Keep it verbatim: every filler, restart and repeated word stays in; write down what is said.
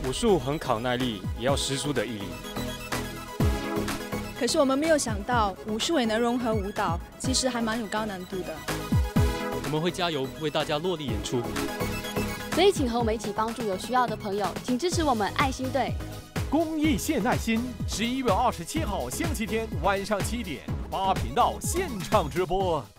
武术很考耐力，也要十足的毅力。 可是我们没有想到，武术也能融合舞蹈，其实还蛮有高难度的。 我们会加油为大家落力演出， 所以请和我们一起帮助有需要的朋友，请支持我们爱心队。 公益献爱心，十一月二十七号星期天晚上七点，八频道现场直播。